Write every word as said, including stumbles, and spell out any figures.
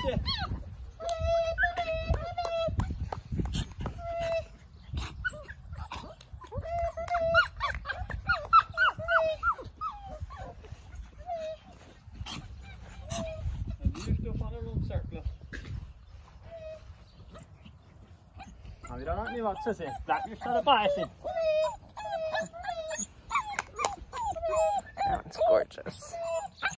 you. No, you don't want me much, does it? That you're trying to bite it. That one's gorgeous.